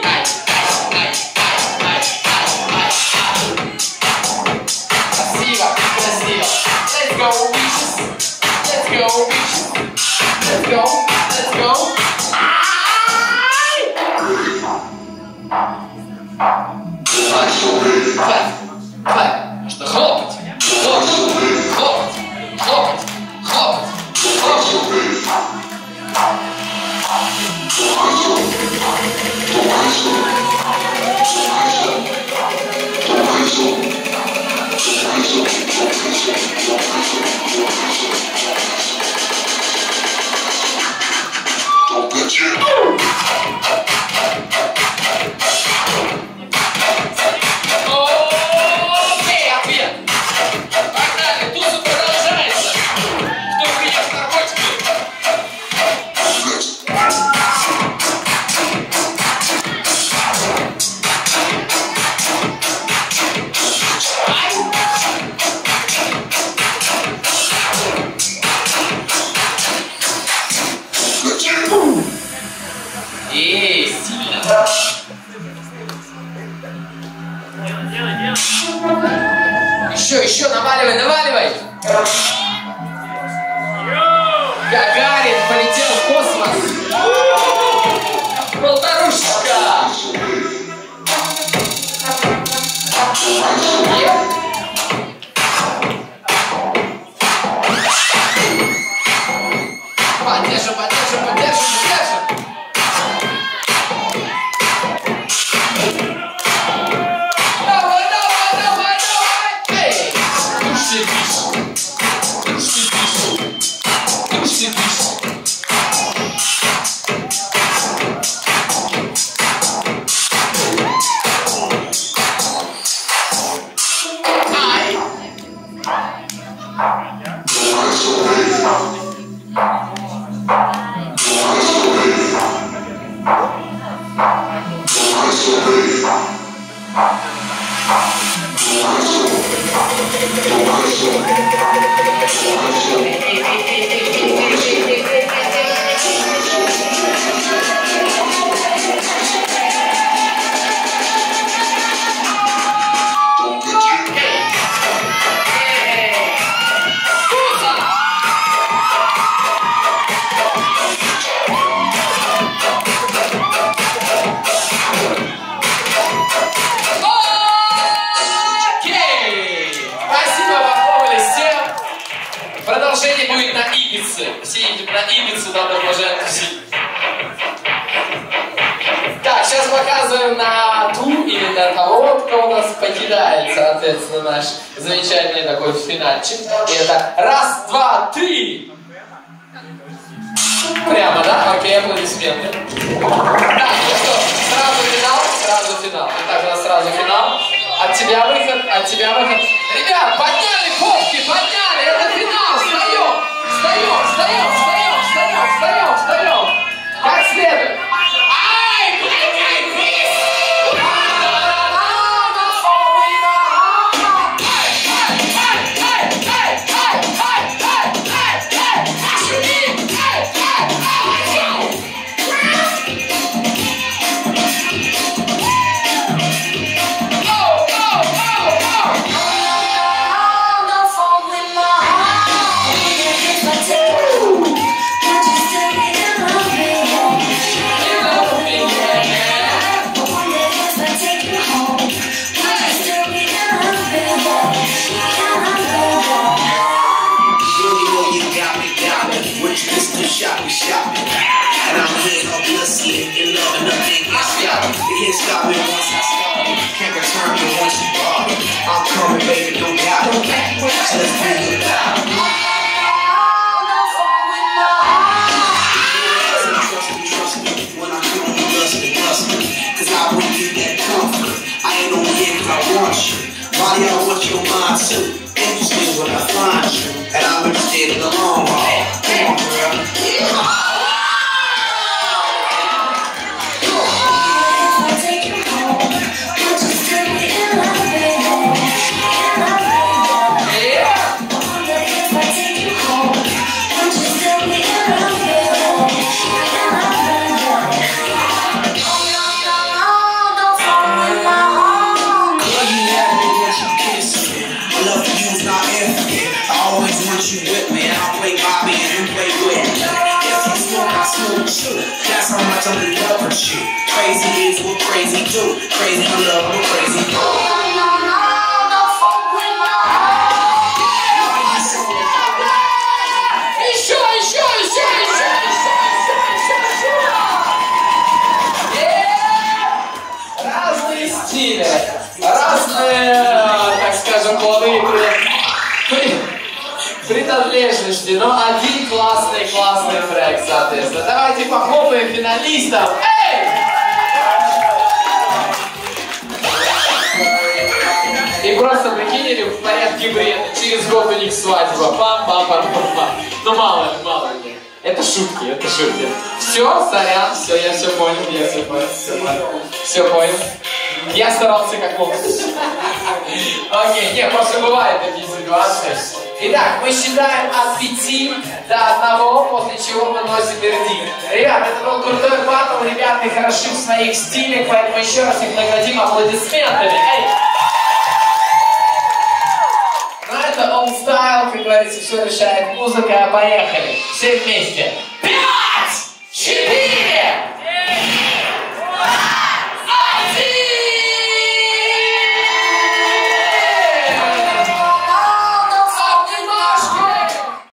Еще, наваливай, наваливай! Гагарин полетел в космос! Полторушечка! Поддержим, поддержим, поддержим, поддержим! Давай, давай, давай, давай! Эй! Души, души, души, души. Продолжение будет на Ибице. Все едем на Ибицу, да, продолжаем тусить. Так, сейчас показываем на ту или на того, кто у нас покидает, соответственно, наш замечательный такой финальчик. И это раз, два, три. Прямо, да? Окей, аплодисменты. Так, ну что, сразу финал, сразу финал. Итак, у нас сразу финал. От тебя выход, от тебя выход. Ребят, подняли попки, подняли, это финал, встаем, встаем, встаем, встаем, встаем, встаем, встаем. Как следует. Body, I want your mind too. Interesting when I find you, and I'm interested in the long haul. Come on, girl. I'm in love with you. Crazy is what crazy do. Crazy in love with crazy do. Разные стили, разные, так скажем, половые принадлежности, но один классный трек, соответственно. Давайте похлопаем финалистов. Эй! И просто прикинули в порядке бреда. Через год у них свадьба. Пам-пам-пам-пам-пам. Ну мало ли. Это шутки, это шутки. Все, сорян, все, я все понял, все понял. Я старался как мог. Окей, нет, просто бывают такие ситуации. Итак, мы считаем от 5 до 1, после чего мы носим вердикт. Ребят, это был крутой батл, ребята хороши в своих стилях, поэтому еще раз их наградим аплодисментами. Эй! Ну это он стайл, как говорится, все решает музыка, поехали. Все вместе.